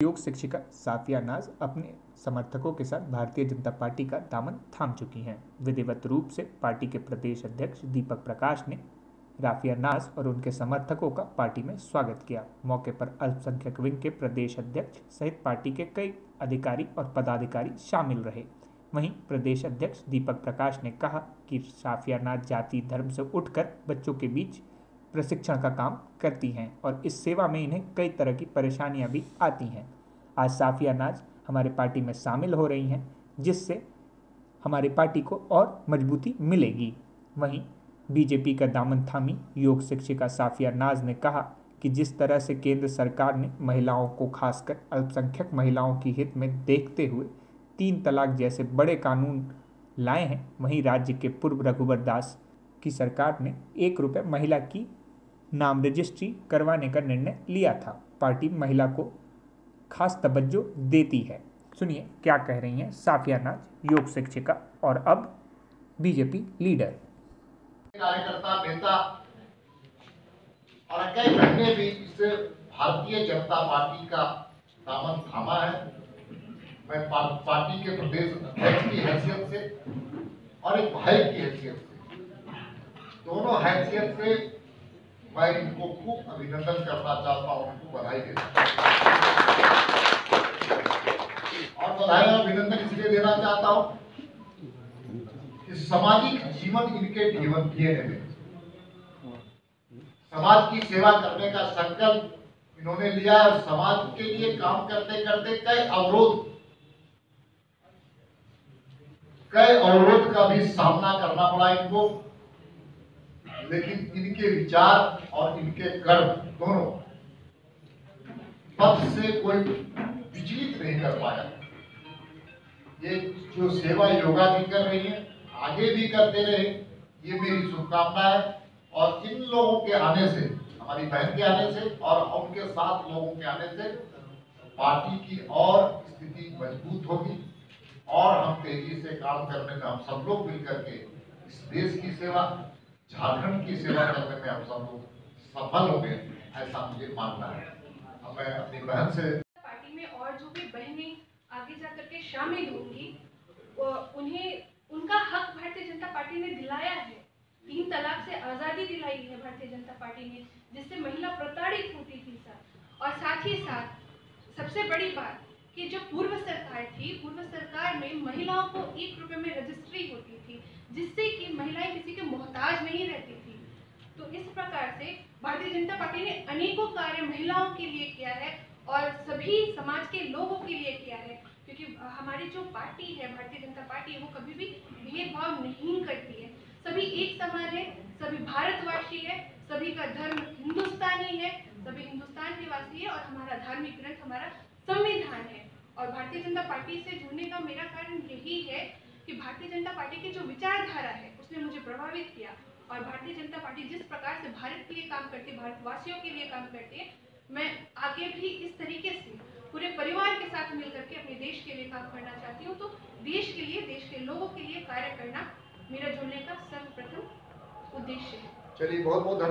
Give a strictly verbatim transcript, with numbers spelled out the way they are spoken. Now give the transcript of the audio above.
योग शिक्षिका साफिया नाज अपने समर्थकों के साथ भारतीय जनता पार्टी का दामन थाम चुकी हैं। विधिवत रूप से पार्टी के प्रदेश अध्यक्ष दीपक प्रकाश ने राफिया नाज और उनके समर्थकों का पार्टी में स्वागत किया। मौके पर अल्पसंख्यक विंग के प्रदेश अध्यक्ष सहित पार्टी के कई अधिकारी और पदाधिकारी शामिल रहे। वहीं प्रदेश अध्यक्ष दीपक प्रकाश ने कहा कि साफिया नाज जाति धर्म से उठकर बच्चों के बीच प्रशिक्षण का काम करती हैं और इस सेवा में इन्हें कई तरह की परेशानियां भी आती हैं। आज साफिया नाज हमारे पार्टी में शामिल हो रही हैं, जिससे हमारी पार्टी को और मजबूती मिलेगी। वहीं बीजेपी का दामन थामी योग शिक्षिका साफिया नाज ने कहा कि जिस तरह से केंद्र सरकार ने महिलाओं को, खासकर अल्पसंख्यक महिलाओं की हित में देखते हुए तीन तलाक जैसे बड़े कानून लाए हैं, वहीं राज्य के पूर्व रघुवर दास की सरकार ने एक रुपये महिला की नाम रजिस्ट्री करवाने का निर्णय लिया था। पार्टी महिला को खास तवज्जो देती है। सुनिए क्या कह रही हैं साफिया नाज, योग शिक्षिका और अब बीजेपी लीडर। कार्यकर्ता, नेता और कई बहनें भी इस भारतीय जनता पार्टी का दामन थामा है। मैं पार्टी के प्रदेश अध्यक्ष की हैसियत से और एक भाई की हैसियत से, दोनों हैसियत से मैं इनको खूब अभिनंदन करना चाहता हूँ, उनको बधाई देता हूँ। और बधाई और अभिनंदन इसलिए देना चाहता हूँ कि सामाजिक जीवन इनके जीवन किए हैं। समाज की सेवा करने का संकल्प इन्होंने लिया और समाज के लिए काम करते करते कई अवरोध कई अवरोध का भी सामना करना पड़ा इनको, लेकिन इनके विचार और इनके कर्म दोनों पथ से कोई विचलित नहीं कर पाया। ये जो सेवा योगा जी कर रही है, आगे भी करते रहे, ये मेरी शुभकामना है। और इन लोगों के आने से, हमारी बहन के आने से और उनके साथ लोगों के आने से पार्टी की और स्थिति मजबूत होगी और हम तेजी से काम करने में, हम सब लोग मिलकर के इस देश की सेवा, झारखंड की सेवा करने में हम सब लोग सफल हो गए, ऐसा मुझे मानना है। अब मैं अपनी बहन से पार्टी में और जो भी बहनें आगे जाकर के शामिल होंगी, उन्हें उनका हक भारतीय जनता पार्टी ने दिलाया है। तीन तलाक से आज़ादी दिलाई है भारतीय जनता पार्टी ने, जिससे महिला प्रताड़ित होती थी सर। और साथ ही साथ सबसे बड़ी बात कि जो पूर्व सरकार थी, पूर्व सरकार में महिलाओं को एक रुपए में रजिस्ट्री होती थी, जिससे कि महिलाएं किसी के मोहताज नहीं रहती थी। तो इस प्रकार से भारतीय जनता पार्टी ने अनेकों कार्य महिलाओं के लिए किया है और सभी समाज के लोगों के लिए किया है, क्योंकि हमारी जो पार्टी है, भारतीय जनता पार्टी, वो कभी भी भेदभाव नहीं करती है। सभी एक समान है, सभी भारतवासी है, सभी का धर्म हिंदुस्तानी है, सभी हिंदुस्तान के वासी है और हमारा धार्मिक ग्रंथ हमारा संविधान है। और भारतीय जनता पार्टी से जुड़ने का मेरा कारण यही है कि भारतीय जनता पार्टी की जो विचारधारा है उसने मुझे प्रभावित किया। और भारतीय जनता पार्टी जिस प्रकार से भारत के लिए काम करती है, भारतवासियों के लिए काम करती है, मैं आगे भी इस तरीके से पूरे परिवार के साथ मिलकर के अपने देश के लिए काम करना चाहती हूँ। तो देश के लिए, देश के लोगों के लिए कार्य करना मेरा जुड़ने का सर्वप्रथम उद्देश्य है। चलिए, बहुत बहुत